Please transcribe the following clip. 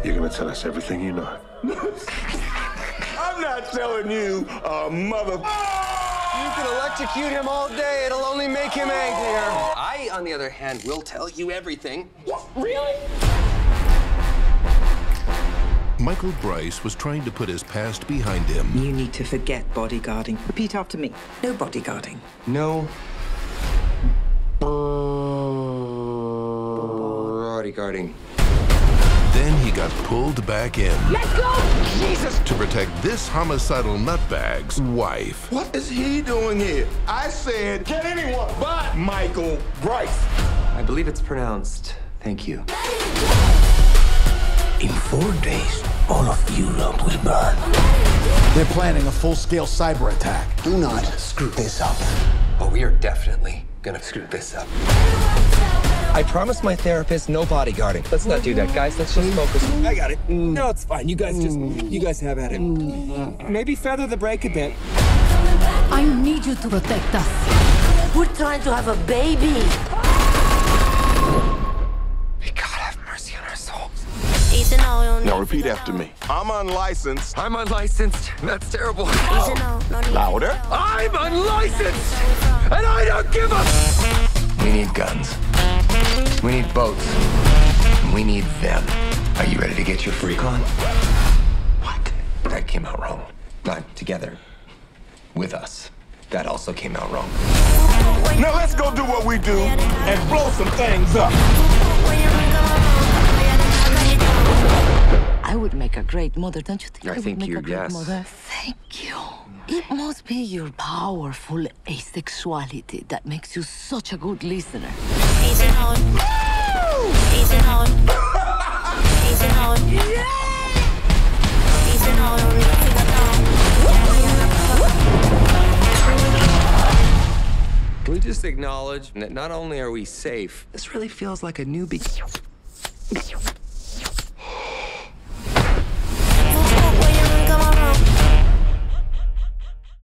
You're gonna tell us everything you know. I'm not telling you, mother. You can electrocute him all day. It'll only make him angrier. I, on the other hand, will tell you everything. What? Really? Michael Bryce was trying to put his past behind him. You need to forget bodyguarding. Repeat after me. No bodyguarding. No bodyguarding. Then he got pulled back in. Let's go! Jesus! To protect this homicidal nutbag's wife. What is he doing here? I said, get anyone but Michael Bryce. I believe it's pronounced thank you. In 4 days, all of Europe will burn. They're planning a full-scale cyber attack. Do not screw this up. Oh, we are definitely gonna screw this up. I promised my therapist no bodyguarding. Let's not do that, guys. Let's just focus. I got it. No, it's fine. You guys have at it. Maybe feather the break a bit. I need you to protect us. We're trying to have a baby. May God have mercy on our souls. Now repeat after me. I'm unlicensed. I'm unlicensed. That's terrible. Louder. I'm unlicensed, and I don't give a... We need guns. We need boats. We need them. Are you ready to get your freak on? What? That came out wrong. Not together. With us. That also came out wrong. Now let's go do what we do and blow some things up. I would make a great mother, don't you think? I think would make you, a great yes. Mother? Thank you. It must be your powerful asexuality that makes you such a good listener. Can we just acknowledge that not only are we safe, this really feels like a new beginning.